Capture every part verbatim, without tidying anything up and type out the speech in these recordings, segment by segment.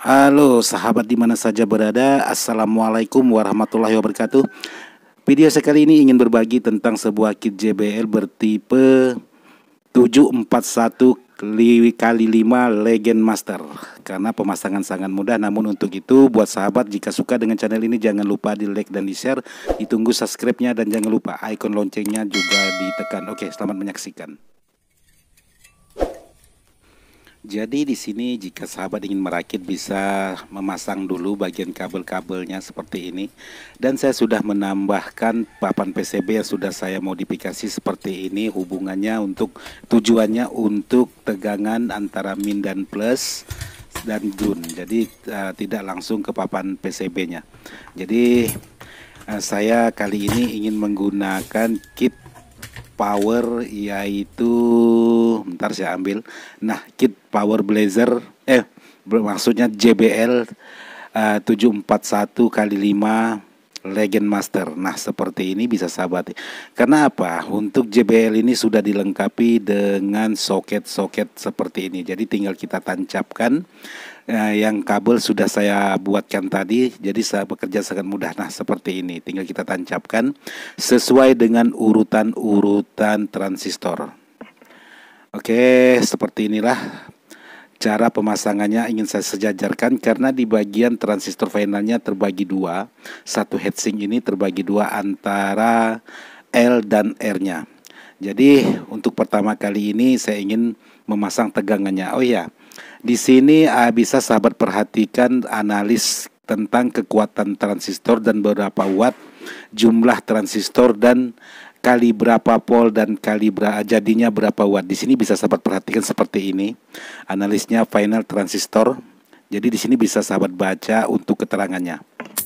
Halo sahabat di mana saja berada, Assalamualaikum warahmatullahi wabarakatuh. Video saya kali ini ingin berbagi tentang sebuah kit J B L bertipe tujuh empat satu kali lima Legend Master. Karena pemasangan sangat mudah, namun untuk itu buat sahabat jika suka dengan channel ini jangan lupa di like dan di share, ditunggu subscribe-nya dan jangan lupa icon loncengnya juga ditekan. Oke, selamat menyaksikan. Jadi di sini jika sahabat ingin merakit bisa memasang dulu bagian kabel-kabelnya seperti ini. Dan saya sudah menambahkan papan P C B yang sudah saya modifikasi seperti ini. Hubungannya untuk tujuannya untuk tegangan antara min dan plus dan ground. Jadi uh, tidak langsung ke papan P C B-nya. Jadi uh, saya kali ini ingin menggunakan kit power, yaitu bentar saya ambil. Nah, kit power blazer eh maksudnya J B L uh, tujuh empat satu kali lima Legend Master. Nah, seperti ini bisa sahabat. Karena apa? Untuk J B L ini sudah dilengkapi dengan soket-soket seperti ini. Jadi tinggal kita tancapkan. Nah, yang kabel sudah saya buatkan tadi, jadi saya bekerja sangat mudah. Nah, seperti ini, tinggal kita tancapkan sesuai dengan urutan-urutan transistor. Oke, seperti inilah cara pemasangannya ingin saya sejajarkan, karena di bagian transistor finalnya terbagi dua. Satu heatsink ini terbagi dua antara L dan R-nya. Jadi untuk pertama kali ini saya ingin memasang tegangannya. Oh ya, di sini uh, bisa sahabat perhatikan analis tentang kekuatan transistor dan berapa watt, jumlah transistor dan kali berapa volt dan kali berapa jadinya berapa watt. Di sini bisa sahabat perhatikan seperti ini analisnya final transistor. Jadi di sini bisa sahabat baca untuk keterangannya.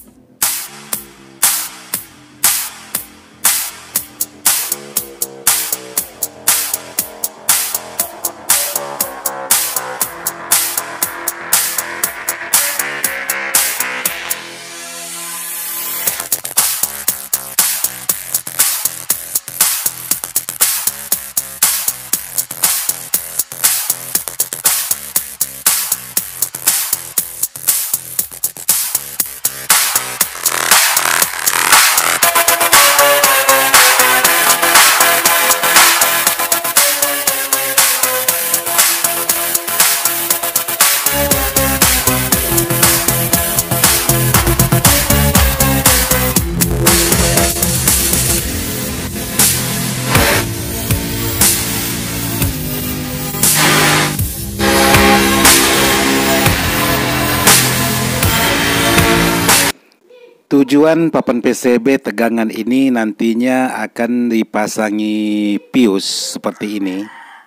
Tujuan papan P C B tegangan ini nantinya akan dipasangi fuse seperti ini,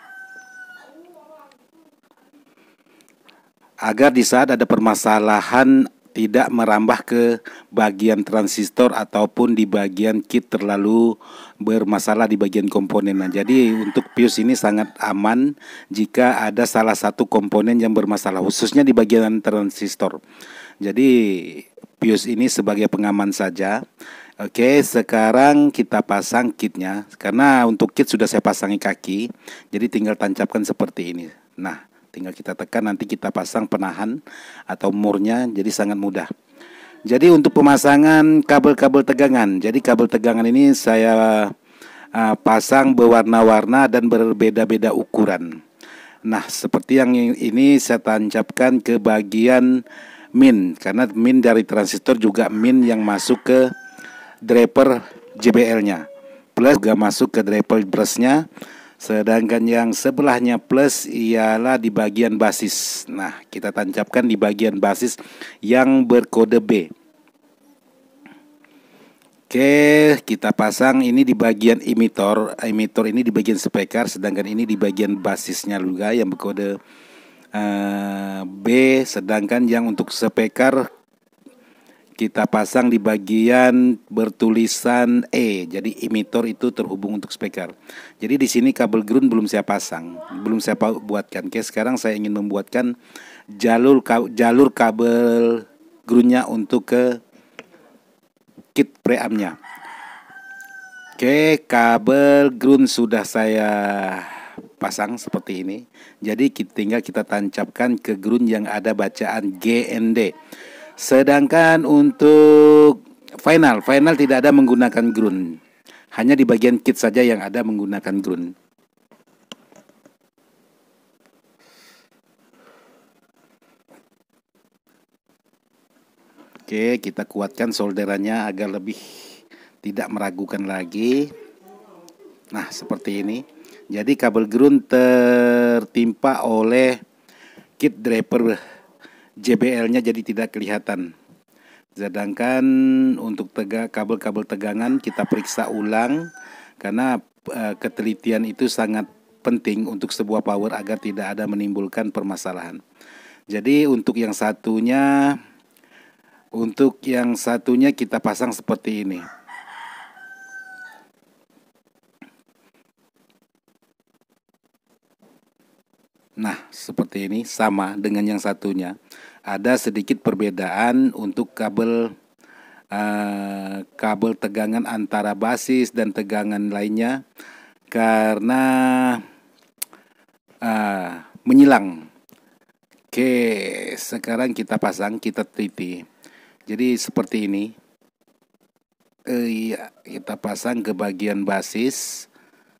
agar di saat ada permasalahan tidak merambah ke bagian transistor ataupun di bagian kit terlalu bermasalah di bagian komponen. Nah, jadi untuk fuse ini sangat aman jika ada salah satu komponen yang bermasalah, khususnya di bagian transistor. Jadi fuse ini sebagai pengaman saja. Oke, sekarang kita pasang kitnya. Karena untuk kit sudah saya pasangi kaki, jadi tinggal tancapkan seperti ini. Nah, tinggal kita tekan, nanti kita pasang penahan atau murnya, jadi sangat mudah. Jadi untuk pemasangan kabel-kabel tegangan, jadi kabel tegangan ini saya uh, pasang berwarna-warna dan berbeda-beda ukuran. Nah, seperti yang ini saya tancapkan ke bagian min, karena min dari transistor juga min yang masuk ke driver J B L-nya, plus juga masuk ke driver busnya. Sedangkan yang sebelahnya plus ialah di bagian basis. Nah, kita tancapkan di bagian basis yang berkode B. Oke, kita pasang ini di bagian emitor. Emitor ini di bagian speaker, sedangkan ini di bagian basisnya juga yang berkode Uh, B, sedangkan yang untuk speaker kita pasang di bagian bertulisan E. Jadi emitor itu terhubung untuk speaker. Jadi di sini kabel ground belum saya pasang, belum saya buatkan. Oke, sekarang saya ingin membuatkan jalur jalur kabel groundnya untuk ke kit preampnya. Oke, kabel ground sudah saya pasang seperti ini. Jadi kita, tinggal kita tancapkan ke ground yang ada bacaan G N D. Sedangkan untuk final, final tidak ada menggunakan ground. Hanya di bagian kit saja yang ada menggunakan ground. Oke, kita kuatkan solderannya agar lebih tidak meragukan lagi. Nah, seperti ini. Jadi kabel ground tertimpa oleh kit driver J B L-nya, jadi tidak kelihatan. Sedangkan untuk tega, kabel-kabel tegangan kita periksa ulang karena e, ketelitian itu sangat penting untuk sebuah power agar tidak ada menimbulkan permasalahan. Jadi untuk yang satunya Untuk yang satunya kita pasang seperti ini. Nah, seperti ini sama dengan yang satunya. Ada sedikit perbedaan untuk kabel uh, kabel tegangan antara basis dan tegangan lainnya karena uh, menyilang. Oke, sekarang kita pasang, kita teliti. Jadi seperti ini, eh, ya, kita pasang ke bagian basis,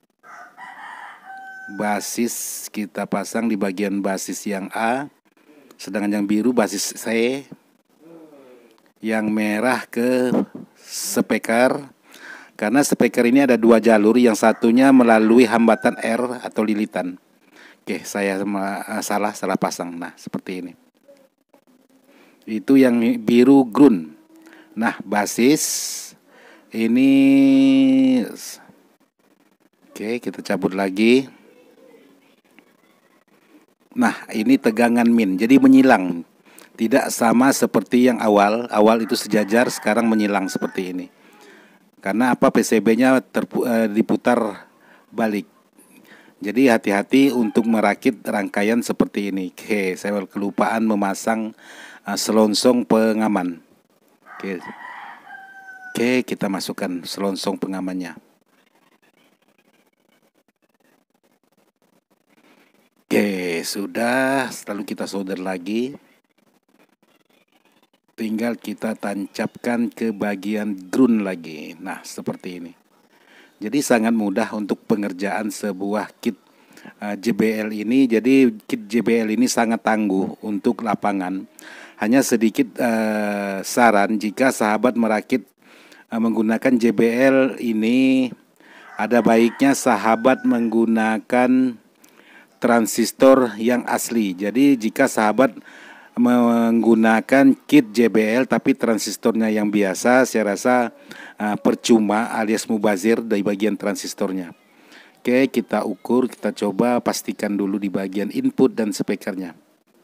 basis kita pasang di bagian basis yang A, sedangkan yang biru basis C, yang merah ke speaker, karena speaker ini ada dua jalur, yang satunya melalui hambatan R atau lilitan. Oke, saya salah salah pasang. Nah, seperti ini. Itu yang biru ground. Nah, basis ini, oke, kita cabut lagi. Nah, ini tegangan min, jadi menyilang. Tidak sama seperti yang awal. Awal itu sejajar, sekarang menyilang seperti ini. Karena apa, P C B-nya eh, diputar balik. Jadi hati-hati untuk merakit rangkaian seperti ini. Oke, saya kelupaan memasang selongsong pengaman. Oke. Oke, kita masukkan selongsong pengamannya. Oke, sudah. Lalu kita solder lagi. Tinggal kita tancapkan ke bagian ground lagi. Nah, seperti ini. Jadi sangat mudah untuk pengerjaan sebuah kit uh, J B L ini. Jadi kit J B L ini sangat tangguh untuk lapangan. Hanya sedikit uh, saran, jika sahabat merakit uh, menggunakan J B L ini, ada baiknya sahabat menggunakan transistor yang asli. Jadi jika sahabat menggunakan kit J B L tapi transistornya yang biasa, saya rasa uh, percuma alias mubazir dari bagian transistornya. Oke, kita ukur, kita coba pastikan dulu di bagian input dan speakernya.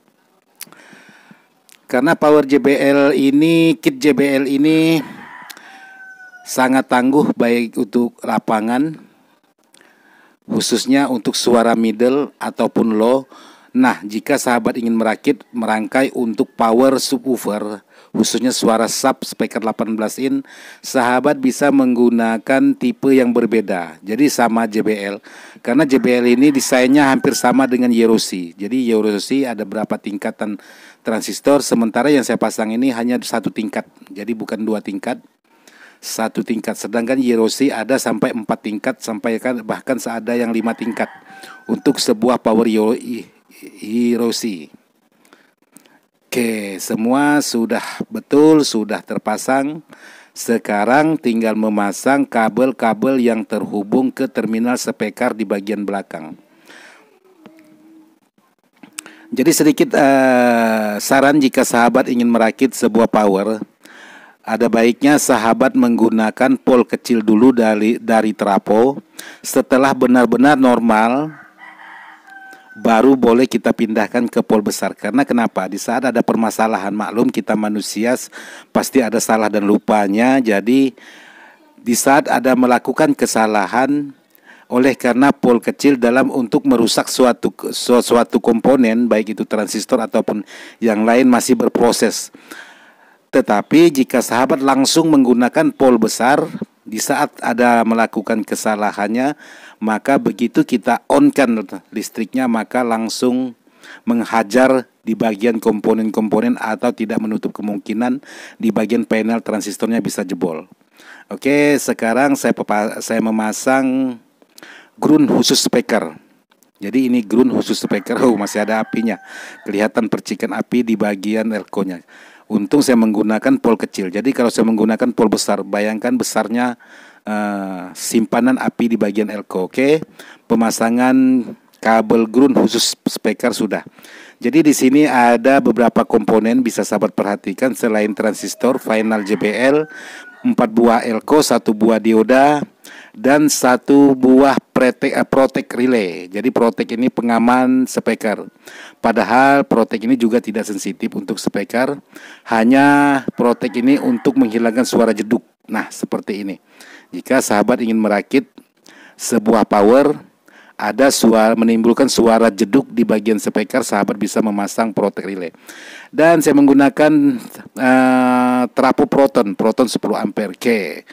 Karena power J B L ini, kit J B L ini sangat tangguh baik untuk lapangan, khususnya untuk suara middle ataupun low. Nah, jika sahabat ingin merakit merangkai untuk power subwoofer, khususnya suara sub speaker delapan belas in, sahabat bisa menggunakan tipe yang berbeda. Jadi sama J B L, karena J B L ini desainnya hampir sama dengan Yerosi. Jadi Yerosi ada berapa tingkatan transistor, sementara yang saya pasang ini hanya satu tingkat. Jadi bukan dua tingkat, satu tingkat. Sedangkan Yerosi ada sampai empat tingkat, sampai kan bahkan ada yang lima tingkat untuk sebuah power Yerosi. Oke, semua sudah betul, sudah terpasang. Sekarang tinggal memasang kabel-kabel yang terhubung ke terminal speaker di bagian belakang. Jadi sedikit uh, saran, jika sahabat ingin merakit sebuah power, ada baiknya sahabat menggunakan pol kecil dulu dari dari trapo. Setelah benar-benar normal, baru boleh kita pindahkan ke pol besar. Karena kenapa? Di saat ada permasalahan, maklum kita manusia pasti ada salah dan lupanya. Jadi di saat ada melakukan kesalahan, oleh karena pol kecil dalam untuk merusak suatu suatu komponen, baik itu transistor ataupun yang lain, masih berproses. Tetapi jika sahabat langsung menggunakan pol besar, Di saat ada melakukan kesalahannya, maka begitu kita on-kan listriknya, maka langsung menghajar di bagian komponen-komponen atau tidak menutup kemungkinan di bagian panel transistornya bisa jebol. Oke, sekarang saya saya memasang ground khusus speaker. Jadi ini ground khusus speaker. Oh, masih ada apinya. Kelihatan percikan api di bagian elko-nya. Untung saya menggunakan pol kecil. Jadi kalau saya menggunakan pol besar, bayangkan besarnya uh, simpanan api di bagian elko. Oke, pemasangan kabel ground khusus speaker sudah. Jadi di sini ada beberapa komponen, bisa sahabat perhatikan. Selain transistor, final J B L, empat buah elko, satu buah dioda, dan satu buah protek, uh, protek relay. Jadi protek ini pengaman speaker. Padahal protek ini juga tidak sensitif untuk speaker. Hanya protek ini untuk menghilangkan suara jeduk. Nah, seperti ini. Jika sahabat ingin merakit sebuah power, ada suara menimbulkan suara jeduk di bagian speaker, sahabat bisa memasang protek relay. Dan saya menggunakan uh, trafo proton, proton sepuluh ampere. Oke.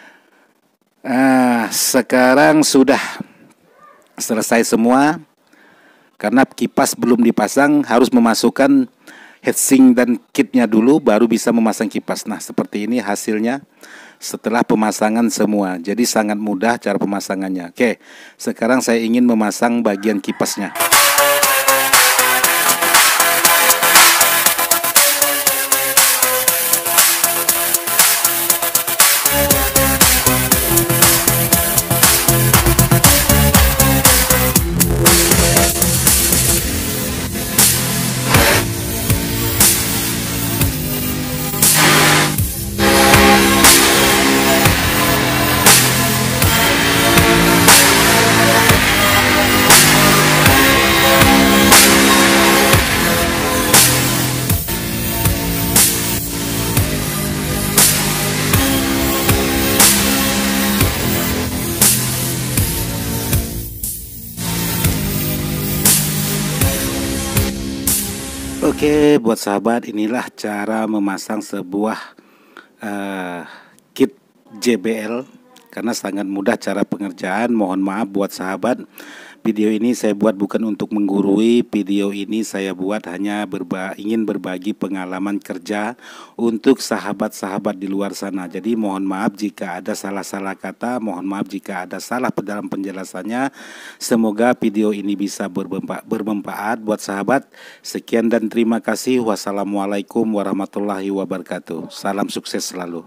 Uh, sekarang sudah selesai semua. Karena kipas belum dipasang, harus memasukkan heatsink dan kitnya dulu, baru bisa memasang kipas. Nah, seperti ini hasilnya setelah pemasangan semua. Jadi sangat mudah cara pemasangannya. Oke, sekarang saya ingin memasang bagian kipasnya. Oke, buat sahabat, inilah cara memasang sebuah uh, kit J B L. Karena sangat mudah cara pengerjaan. Mohon maaf buat sahabat, video ini saya buat bukan untuk menggurui. Video ini saya buat hanya berba ingin berbagi pengalaman kerja untuk sahabat-sahabat di luar sana. Jadi mohon maaf jika ada salah-salah kata, mohon maaf jika ada salah dalam penjelasannya. Semoga video ini bisa bermanfa bermanfaat buat sahabat. Sekian dan terima kasih. Wassalamualaikum warahmatullahi wabarakatuh. Salam sukses selalu.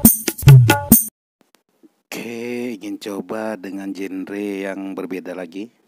Oke, ingin coba dengan genre yang berbeda lagi.